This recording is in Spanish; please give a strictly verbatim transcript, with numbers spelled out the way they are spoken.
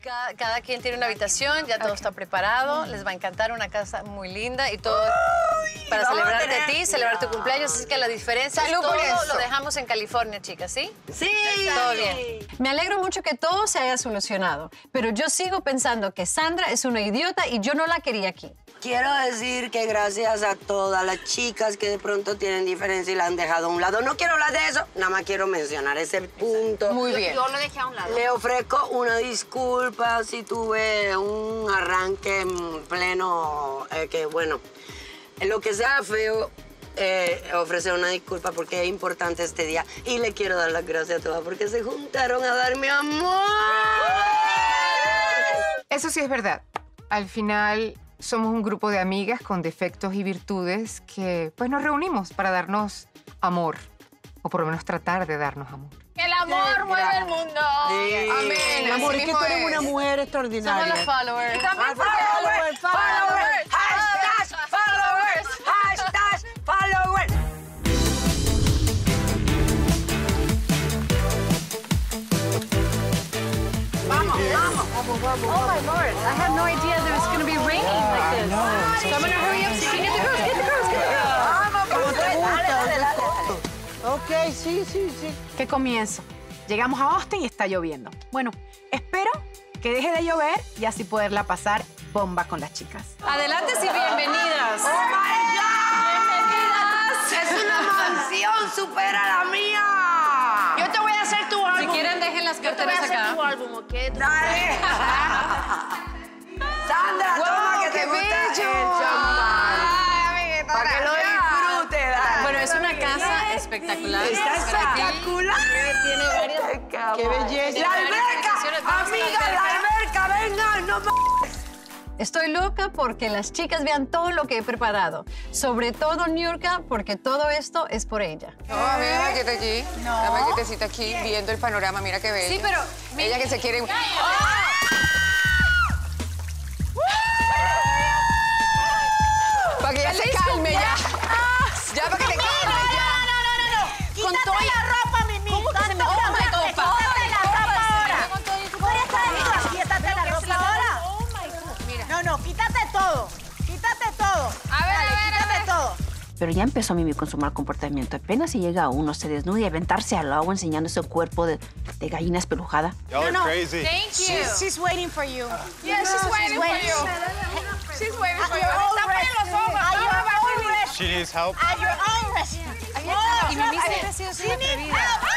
Cada, cada quien tiene una habitación, ya todo okay. está preparado. Les va a encantar, una casa muy linda y todo Uy, para celebrarte a, a ti, celebrar tu cumpleaños. Así que la diferencia es todo lo dejamos en California, chicas, ¿sí? Sí. Todo bien. Me alegro mucho que todo se haya solucionado, pero yo sigo pensando que Sandra es una idiota y yo no la quería aquí. Quiero decir que gracias a todas las chicas que de pronto tienen diferencia y la han dejado a un lado. No quiero hablar de eso, nada más quiero mencionar ese punto. Muy bien. Yo lo dejé a un lado. Le ofrezco una disculpa si tuve un arranque en pleno, eh, que bueno, lo que sea feo, eh, ofrecer una disculpa porque es importante este día. Y le quiero dar las gracias a todas porque se juntaron a darme amor. Eso sí es verdad. Al final somos un grupo de amigas con defectos y virtudes que pues nos reunimos para darnos amor, o por lo menos tratar de darnos amor. Que el amor mueve el mundo. Sí. Amén. Amor, Así es que mismo tú eres es. una mujer extraordinaria. Somos los followers. Y también porque Followers, followers, hashtag followers, hashtag followers. Vamos, vamos. Oh my lord, I had no idea there was going to be raining like this. No. So I'm going to hurry up so you can get the girls, get the girls, get the girls. Vamos, ¿Cómo te dale, gusta? dale, dale. Ok, sí, sí, sí. ¿Qué comienzo? Llegamos a Austin y está lloviendo. Bueno, espero que deje de llover y así poderla pasar bomba con las chicas. Adelante y bienvenidas. ¡Oh, my God! ¡Bienvenidas! ¡Es una mansión! ¡Supera la mía! Yo te voy a hacer tu álbum. Si quieren, dejen las Yo te voy a carteras hacer acá. tu álbum, ¿ok? ¡Dale! Sandra, Wow, toma que qué te gusta bello. el champán. Ay, amiguita, Para que lo disfrute, dale. Bueno, es una casa espectacular. Está espectacular. Tiene varias... ¡Qué belleza! ¡La alberca! ¡Amiga, la alberca! ¡Venga, no m***! Estoy loca porque las chicas vean todo lo que he preparado. Sobre todo, Niurka, porque todo esto es por ella. No, a mí déjame quieta aquí. No. Déjame quietecita aquí viendo el panorama. Mira qué bella. Sí, pero... Ella que se quiere... ¡Oh! Para que ella se calme ya. Ya, para que te calme ya. No, no, no, no. Quítate la ropa, Mimi. ¿Cómo que se me Quítate oh my God, Quítate la ropa ahora. Quítate, quítate la ropa ahora. No, no, quítate todo. Quítate todo. A ver, Dale, a ver, a quítate ver. todo. Pero ya empezó Mimi con su mal comportamiento. Apenas si llega uno, se desnuda y aventarse al agua enseñando su cuerpo de, de gallina espelujada. Y'all are No, no. crazy. Thank you. She's, she's waiting for you. Yeah, she's waiting for you. She's waiting for you. Está poniendo los ojos. At your own risk. She needs help. At your own risk. Y Mimi siempre ha sido así atrevida.